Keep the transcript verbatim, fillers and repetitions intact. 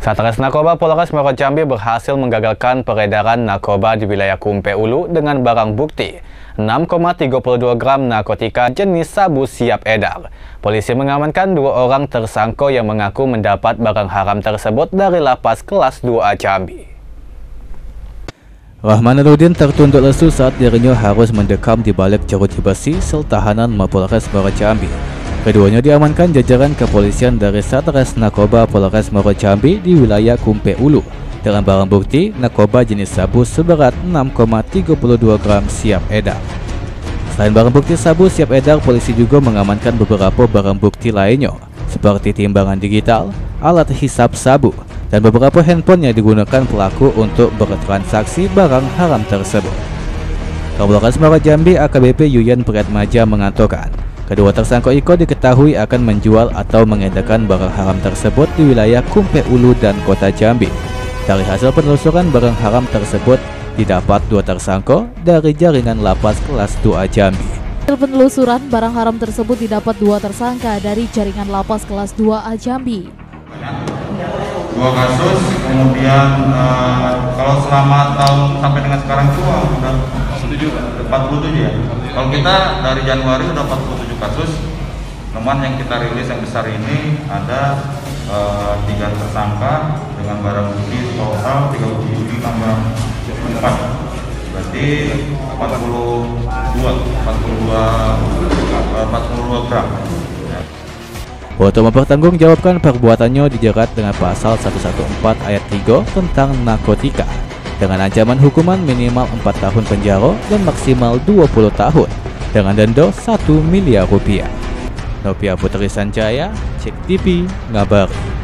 Satres Narkoba Polres Muaro Jambi berhasil menggagalkan peredaran narkoba di wilayah Kumpe Ulu dengan barang bukti enam koma tiga dua gram narkotika jenis sabu siap edar. Polisi mengamankan dua orang tersangka yang mengaku mendapat barang haram tersebut dari lapas kelas dua A Jambi. Rahmanuddin tertunduk lesu saat dirinya harus mendekam di balik jeruji besi sel tahanan Mapolres Muaro Jambi. Keduanya diamankan jajaran kepolisian dari Satres Narkoba Polres Muaro Jambi di wilayah Kumpe Ulu dengan barang bukti narkoba jenis sabu seberat enam koma tiga dua gram siap edar. Selain barang bukti sabu siap edar, polisi juga mengamankan beberapa barang bukti lainnya seperti timbangan digital, alat hisap sabu, dan beberapa handphone yang digunakan pelaku untuk bertransaksi barang haram tersebut. Kapolres Muaro Jambi A K B P Yuyan Priatmaja mengatakan, kedua tersangka Iko diketahui akan menjual atau mengedarkan barang haram tersebut di wilayah Kumpe Ulu dan Kota Jambi. Dari hasil penelusuran barang haram tersebut didapat dua tersangka dari jaringan lapas kelas dua A Jambi. Hasil penelusuran barang haram tersebut didapat dua tersangka dari jaringan lapas kelas dua A Jambi. Dua kasus, kemudian uh, kalau selama tahun sampai dengan sekarang itu udah empat puluh tujuh ya. Kalau kita dari Januari udah empat puluh tujuh kasus, teman yang kita rilis yang besar ini ada uh, tiga tersangka dengan barang bukti total tiga puluh tujuh tambah empat, berarti empat puluh dua, empat puluh dua, empat puluh dua gram. Untuk mempertanggungjawabkan perbuatannya dijerat dengan pasal seratus empat belas ayat tiga tentang narkotika dengan ancaman hukuman minimal empat tahun penjara dan maksimal dua puluh tahun dengan denda satu miliar rupiah. Novia Putri Sanjaya, Cek T V, Ngabar.